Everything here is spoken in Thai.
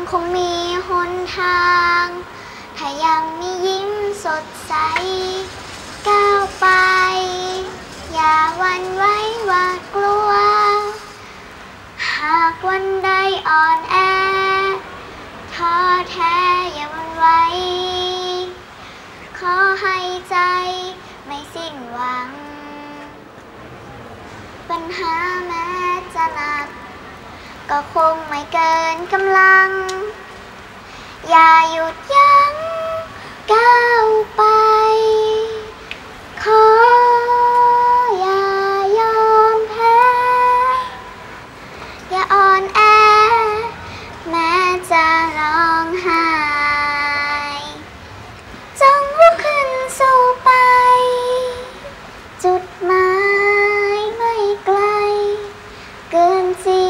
คงมีหนทางถ้ายังมียิ้มสดใสก้าวไปอย่าหวั่นไหวหวาดกลัวหากวันใดอ่อนแอท้อแท้อย่าหวั่นไหวขอให้ใจไม่สิ้นหวังปัญหาแม้จะหนักก็คงไม่เกินกำลังอย่าหยุดยั้งก้าวไปขออย่ายอมแพ้อย่าอ่อนแอแม้จะร้องไห้จงลุกขึ้นสู้ไปจุดหมายไม่ไกลเกินสิ่